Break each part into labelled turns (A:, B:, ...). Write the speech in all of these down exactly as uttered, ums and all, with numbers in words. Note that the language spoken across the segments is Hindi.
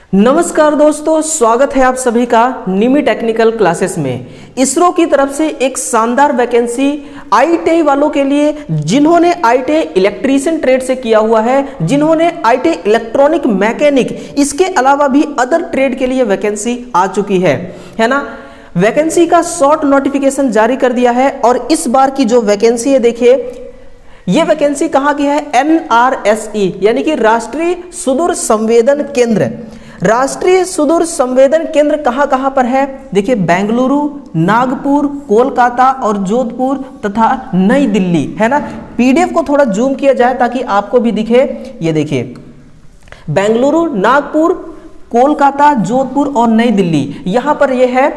A: नमस्कार दोस्तों, स्वागत है आप सभी का निमी टेक्निकल क्लासेस में। इसरो की तरफ से एक शानदार वैकेंसी आईटीआई वालों के लिए, जिन्होंने आईटीआई इलेक्ट्रीशियन ट्रेड से किया हुआ है, जिन्होंने आईटीआई इलेक्ट्रॉनिक मैकेनिक, इसके अलावा भी अदर ट्रेड के लिए वैकेंसी आ चुकी है है ना। वैकेंसी का शॉर्ट नोटिफिकेशन जारी कर दिया है और इस बार की जो वैकेंसी है, देखिए ये वैकेंसी कहाँ की है, एन आर एस ई यानी कि राष्ट्रीय सुदूर संवेदन केंद्र। राष्ट्रीय सुदूर संवेदन केंद्र कहां कहां पर है, देखिए बेंगलुरु, नागपुर, कोलकाता और जोधपुर तथा नई दिल्ली, है ना। पीडीएफ को थोड़ा जूम किया जाए ताकि आपको भी दिखे। ये देखिए बेंगलुरु, नागपुर, कोलकाता, जोधपुर और नई दिल्ली, यहां पर ये है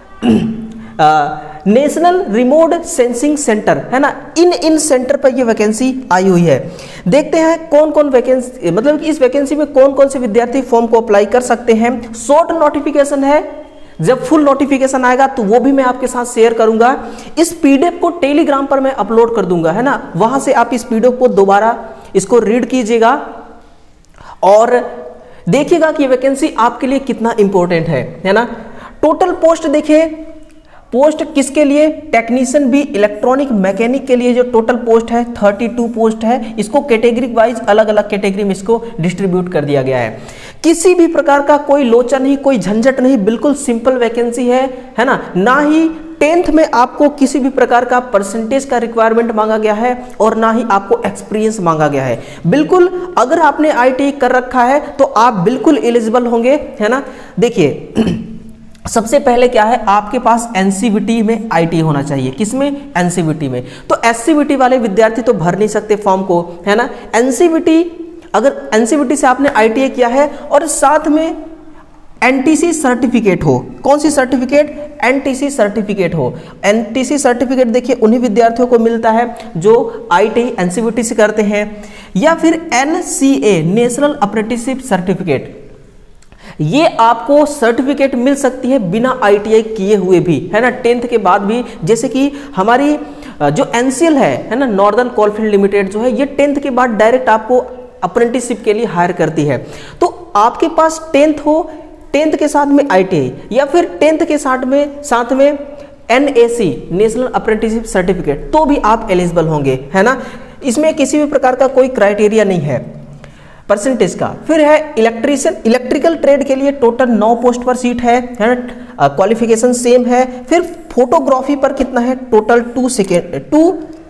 A: नेशनल रिमोट सेंसिंग सेंटर, है ना। इन इन सेंटर पर ये वैकेंसी आई हुई है। देखते हैं कौन कौन वैकेंसी, मतलब कि इस वैकेंसी में कौन कौन से विद्यार्थी फॉर्म को अप्लाई कर सकते हैं। शॉर्ट नोटिफिकेशन है, जब फुल नोटिफिकेशन आएगा तो वो भी मैं आपके साथ शेयर करूंगा। इस पीडीएफ को टेलीग्राम पर मैं अपलोड कर दूंगा, है ना। वहां से आप इस पीडीएफ को दोबारा इसको रीड कीजिएगा और देखिएगा कि वैकेंसी आपके लिए कितना इंपॉर्टेंट है, है ना। टोटल पोस्ट देखिए, पोस्ट किसके लिए, टेक्नीशियन बी इलेक्ट्रॉनिक मैकेनिक के लिए जो टोटल पोस्ट है बत्तीस पोस्ट है। इसको कैटेगरी वाइज अलग अलग कैटेगरी में इसको डिस्ट्रीब्यूट कर दिया गया है। किसी भी प्रकार का कोई लोचा नहीं, कोई झंझट नहीं, बिल्कुल सिंपल वैकेंसी है, है ना। ना ही टेंथ में आपको किसी भी प्रकार का परसेंटेज का रिक्वायरमेंट मांगा गया है और ना ही आपको एक्सपीरियंस मांगा गया है। बिल्कुल अगर आपने आईटीआई कर रखा है तो आप बिल्कुल एलिजिबल होंगे, है ना। देखिए सबसे पहले क्या है, आपके पास एनसीवीटी में आईटीआई होना चाहिए। किसमें, एनसीवीटी में। तो एससीवीटी वाले विद्यार्थी तो भर नहीं सकते फॉर्म को, है ना। एनसीवीटी, अगर एनसीवीटी से आपने आईटीआई किया है और साथ में एनटीसी सर्टिफिकेट हो, कौन सी सर्टिफिकेट, एनटीसी सर्टिफिकेट हो। एनटीसी सर्टिफिकेट देखिए उन्हीं विद्यार्थियों को मिलता है जो आईटीआई एनसीवीटी से करते हैं, या फिर एनसीए नेशनल अप्रेंटिसशिप सर्टिफिकेट, ये आपको सर्टिफिकेट मिल सकती है बिना आईटीआई किए हुए भी, है ना, टेंथ के बाद भी। जैसे कि हमारी जो एनसीएल है है ना, नॉर्दर्न कोलफील्ड लिमिटेड जो है, ये टेंथ के बाद डायरेक्ट आपको अप्रेंटिसशिप के लिए हायर करती है। तो आपके पास टेंथ हो, टेंथ के साथ में आईटीआई, या फिर टेंथ के साथ में साथ में एनएसी नेशनल अप्रेंटिसशिप सर्टिफिकेट, तो भी आप एलिजिबल होंगे, है ना। इसमें किसी भी प्रकार का कोई क्राइटेरिया नहीं है परसेंटेज का। फिर है इलेक्ट्रीशियन, इलेक्ट्रिकल ट्रेड के लिए टोटल नौ पोस्ट पर सीट है, है ना। क्वालिफिकेशन सेम है। फिर फोटोग्राफी पर कितना है, total two second two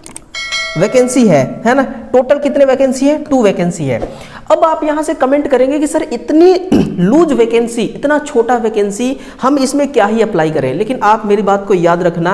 A: vacancy है, है ना। टोटल कितने वैकेंसी है, टू वैकेंसी है। अब आप यहां से कमेंट करेंगे कि सर इतनी लूज वैकेंसी, इतना छोटा वैकेंसी, हम इसमें क्या ही अप्लाई करें। लेकिन आप मेरी बात को याद रखना,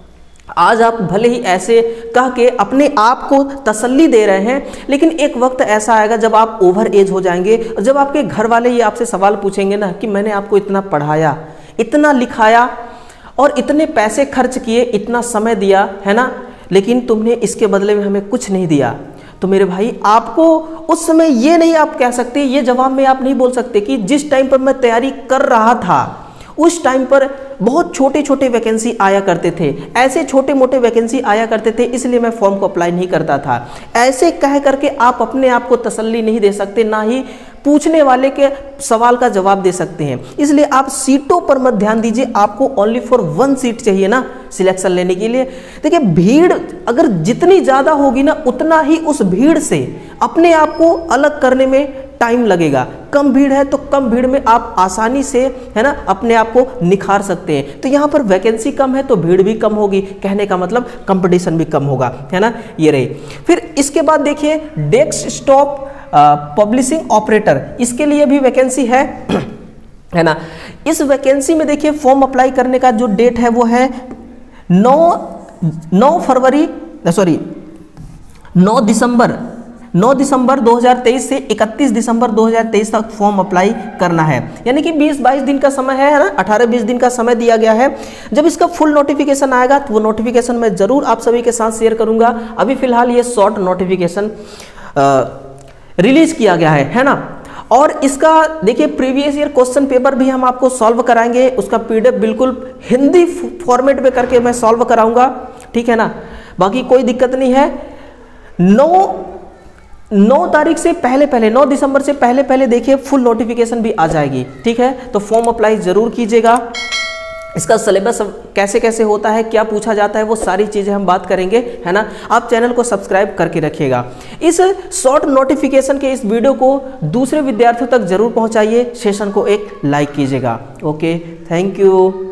A: आज आप भले ही ऐसे कह के अपने आप को तसल्ली दे रहे हैं, लेकिन एक वक्त ऐसा आएगा जब आप ओवर एज हो जाएंगे और जब आपके घर वाले ये आपसे सवाल पूछेंगे ना कि मैंने आपको इतना पढ़ाया, इतना लिखाया और इतने पैसे खर्च किए, इतना समय दिया, है ना, लेकिन तुमने इसके बदले में हमें कुछ नहीं दिया। तो मेरे भाई आपको उस समय ये नहीं आप कह सकते, ये जवाब में आप नहीं बोल सकते कि जिस टाइम पर मैं तैयारी कर रहा था उस टाइम पर बहुत छोटे छोटे वैकेंसी आया करते थे, ऐसे छोटे मोटे वैकेंसी आया करते थे, इसलिए मैं फॉर्म को अप्लाई नहीं करता था। ऐसे कह करके आप अपने आप को तसल्ली नहीं दे सकते, ना ही पूछने वाले के सवाल का जवाब दे सकते हैं। इसलिए आप सीटों पर मत ध्यान दीजिए, आपको ओनली फॉर वन सीट चाहिए ना सिलेक्शन लेने के लिए। देखिए भीड़ अगर जितनी ज़्यादा होगी ना, उतना ही उस भीड़ से अपने आप को अलग करने में टाइम लगेगा। कम भीड़ है तो कम भीड़ में आप आसानी से, है ना, अपने आप को निखार सकते हैं। तो यहाँ पर वैकेंसी कम है तो भीड़ भी कम होगी, कहने का मतलब कंपटीशन भी कम होगा, है ना। ये रही। फिर इसके बाद देखिए डेस्कटॉप पब्लिशिंग ऑपरेटर, इसके लिए भी वैकेंसी है, है ना। इस वैकेंसी में देखिए फॉर्म अप्लाई करने का जो डेट है वो है नौ नौ फरवरी सॉरी नौ दिसंबर नौ दिसंबर दो हज़ार तेईस से इकतीस दिसंबर दो हज़ार तेईस तक फॉर्म अप्लाई करना है। यानी कि बीस बाईस दिन का समय है, है ना, अठारह बीस दिन का समय दिया गया है। जब इसका फुल नोटिफिकेशन आएगा तो वो नोटिफिकेशन मैं जरूर आप सभी के साथ शेयर करूंगा। अभी फिलहाल ये शॉर्ट नोटिफिकेशन रिलीज किया गया है, है ना। और इसका देखिए प्रीवियस ईयर क्वेश्चन पेपर भी हम आपको सॉल्व कराएंगे, उसका पीडीएफ बिल्कुल हिंदी फॉर्मेट में करके मैं सॉल्व कराऊंगा, ठीक है ना। बाकी कोई दिक्कत नहीं है। नौ नौ तारीख से पहले पहले नौ दिसंबर से पहले पहले देखिए फुल नोटिफिकेशन भी आ जाएगी, ठीक है। तो फॉर्म अप्लाई जरूर कीजिएगा। इसका सिलेबस कैसे कैसे होता है, क्या पूछा जाता है, वो सारी चीज़ें हम बात करेंगे, है ना। आप चैनल को सब्सक्राइब करके रखिएगा। इस शॉर्ट नोटिफिकेशन के इस वीडियो को दूसरे विद्यार्थियों तक जरूर पहुंचाइए। सेशन को एक लाइक कीजिएगा। Okay, thank you.